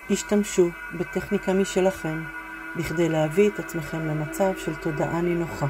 השתמשו בטכניקה משלכם בכדי להביא את עצמכם למצב של תודעה נינוחה.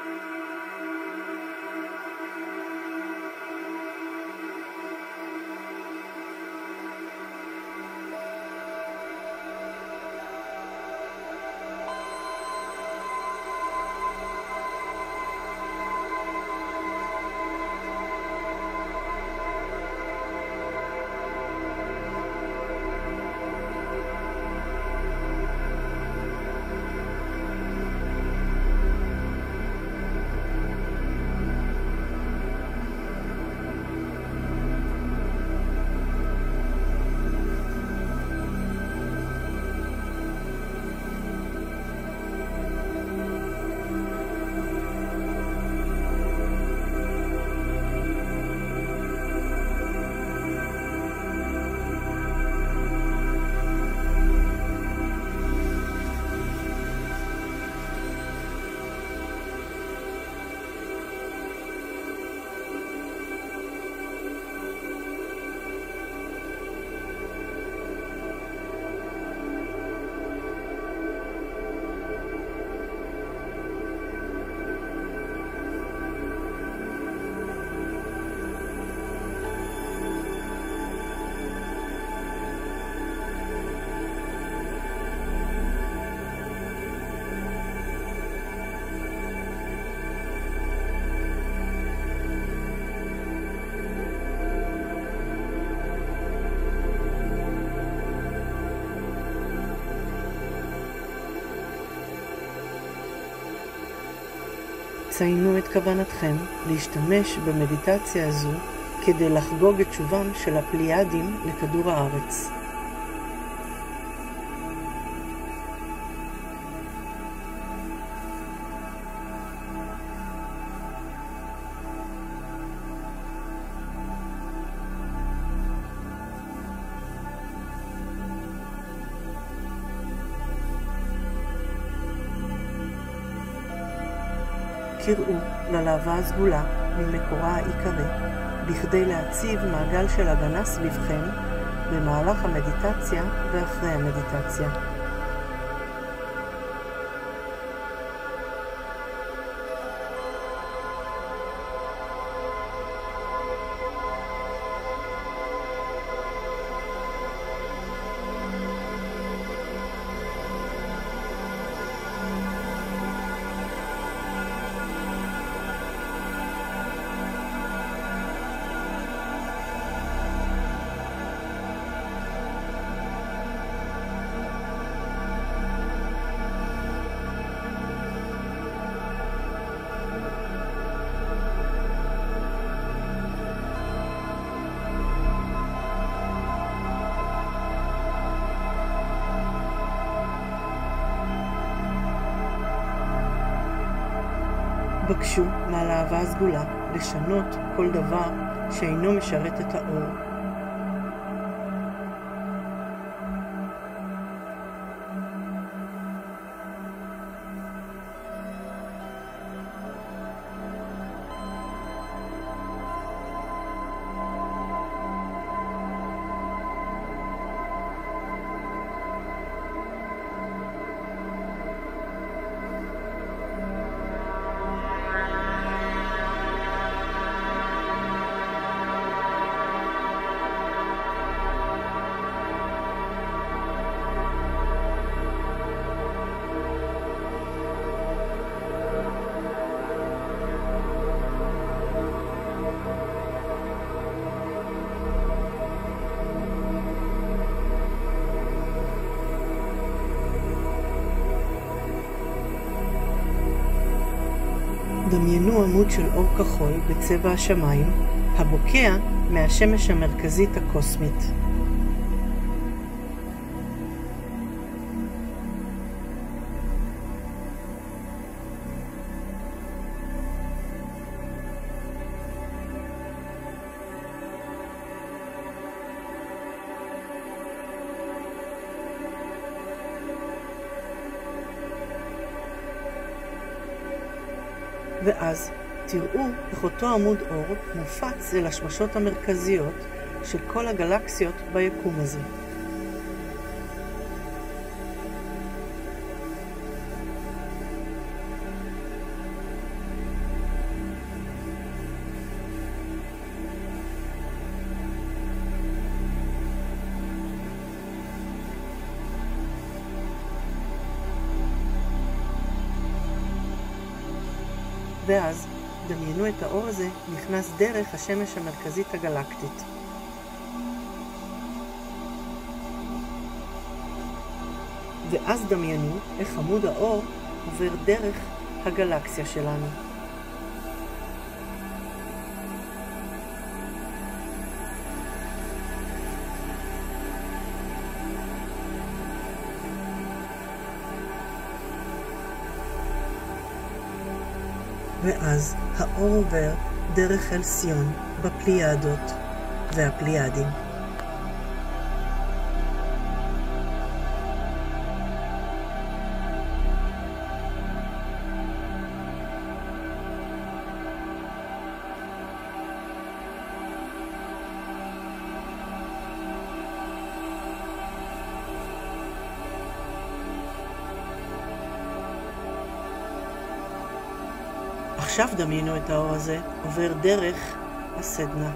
ציינו את כוונתכם להשתמש במדיטציה הזו כדי לחגוג את שובם של הפליאדים לכדור הארץ. קראו ללהבה הסגולה ממקורה העיקרי, בכדי להציב מעגל של הגנה סביבכם במהלך המדיטציה ואחרי המדיטציה. בקשו מהלהבה הסגולה לשנות כל דבר שאינו משרת את האור. דמיינו עמוד של אור כחול בצבע השמיים, הבוקע מהשמש המרכזית הקוסמית. ואז תראו איך אותו עמוד אור מופץ אל השמשות המרכזיות של כל הגלקסיות ביקום הזה. ואז דמיינו את האור הזה נכנס דרך השמש המרכזית הגלקטית. ואז דמיינו איך עמוד האור עובר דרך הגלקסיה שלנו. ואז האור עובר דרך אלסיון בפליאדות והפליאדים. עכשיו דמיינו את האור הזה עובר דרך הסדנה.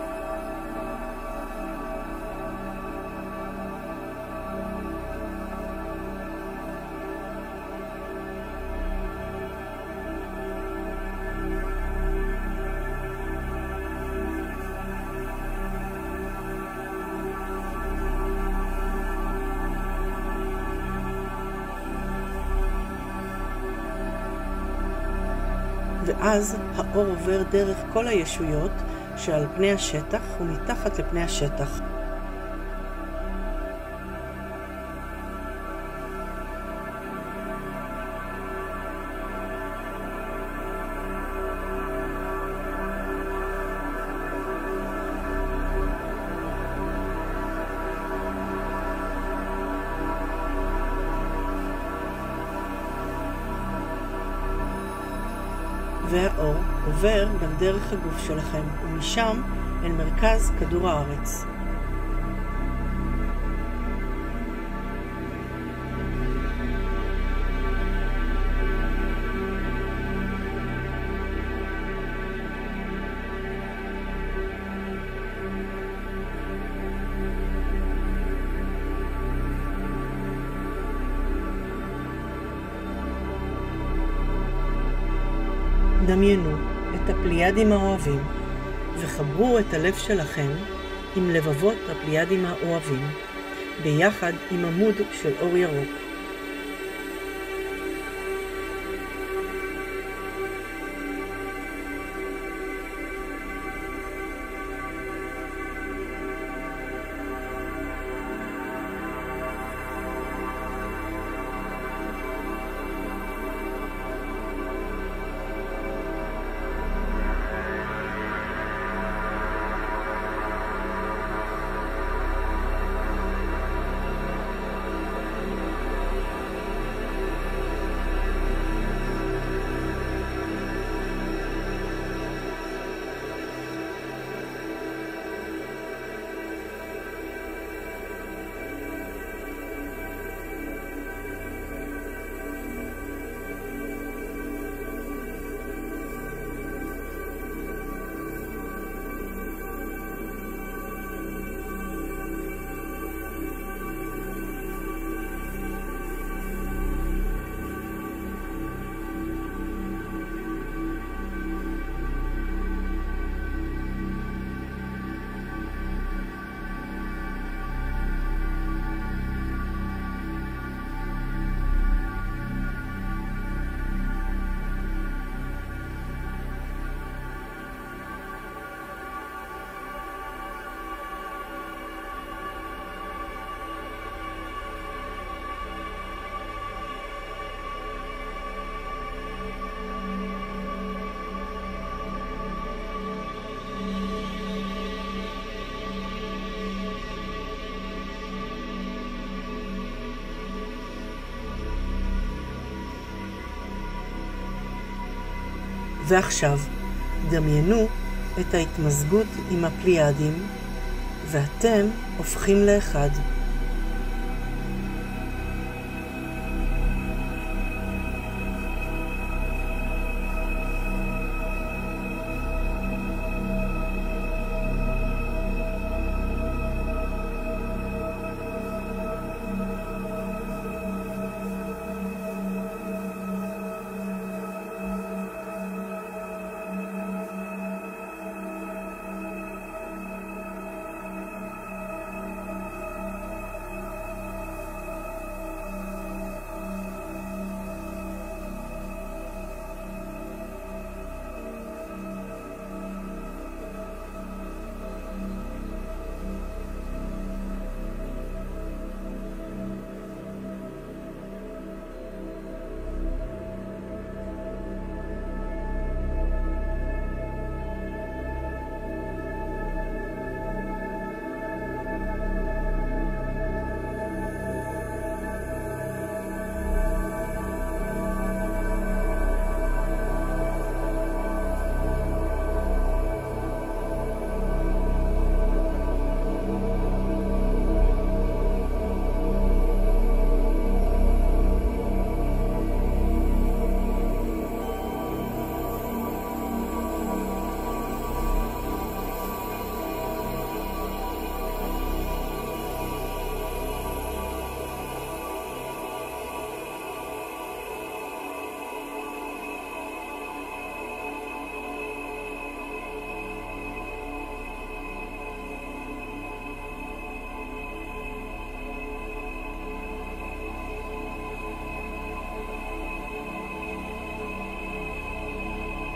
ואז האור עובר דרך כל הישויות שעל פני השטח ומתחת לפני השטח. והאור עובר גם דרך הגוף שלכם, ומשם אל מרכז כדור הארץ. דמיינו את הפליאדים האוהבים וחברו את הלב שלכם עם לבבות הפליאדים האוהבים ביחד עם עמוד של אור ירוק. ועכשיו דמיינו את ההתמזגות עם הפליאדים ואתם הופכים לאחד.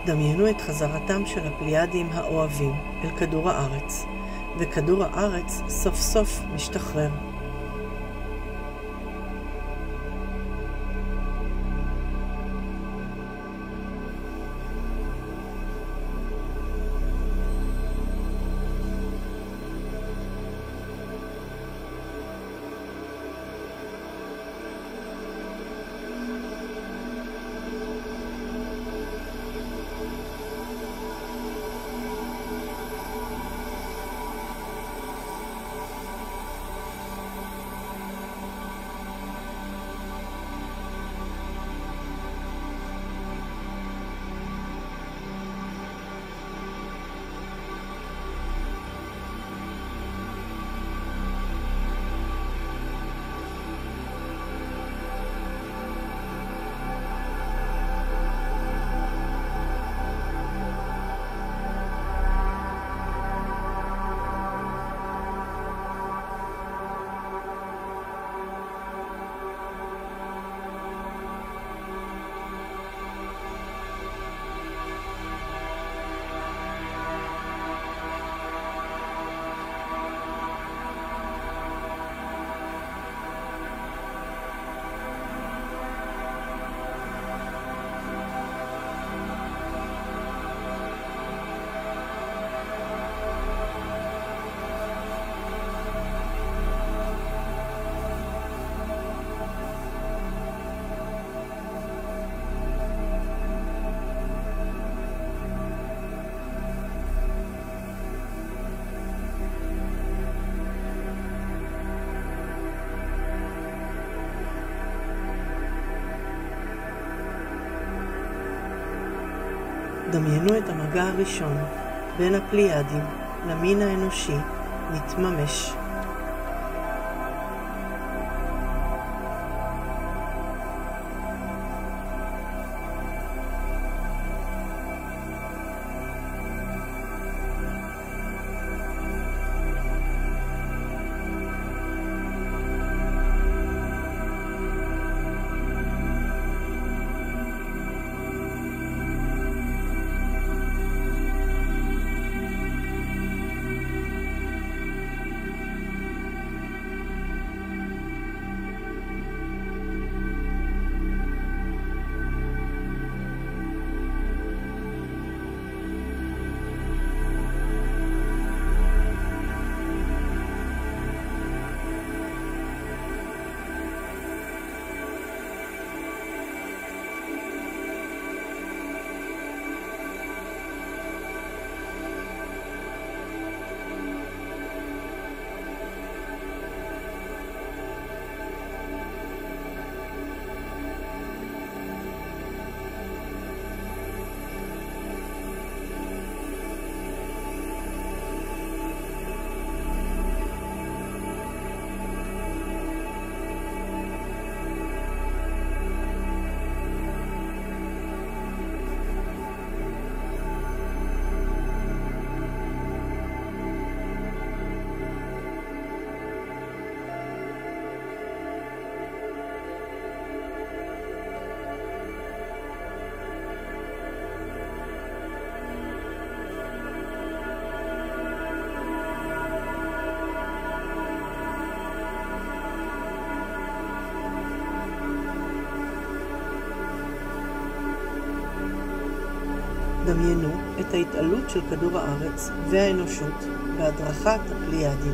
דמיינו את חזרתם של הפליאדים האוהבים אל כדור הארץ, וכדור הארץ סוף סוף משתחרר. דמיינו את המגע הראשון בין הפליאדים למין האנושי מתממש. דמיינו את ההתעלות של כדור הארץ והאנושות בהדרכת הפליאדים.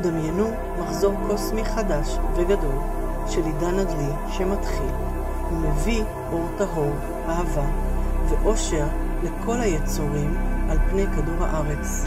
דמיינו מחזור קוסמי חדש וגדול של עידן הדלי שמתחיל ומביא אור טהור, אהבה ואושר לכל היצורים על פני כדור הארץ.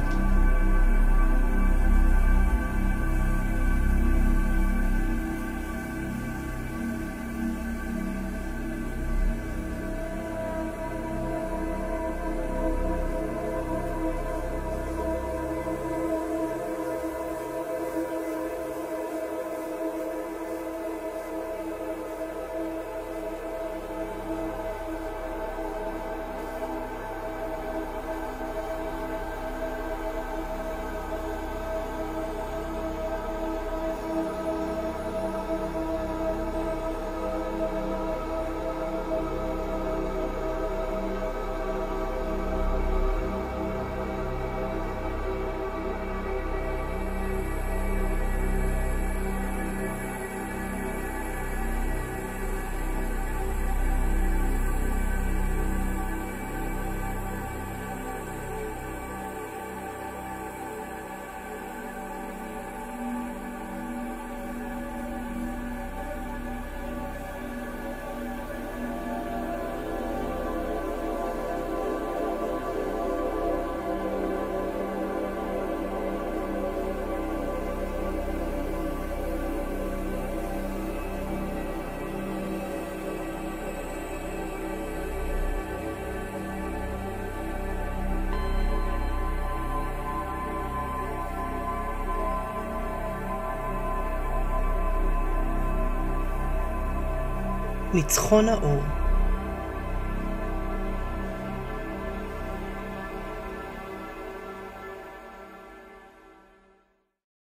ניצחון האור.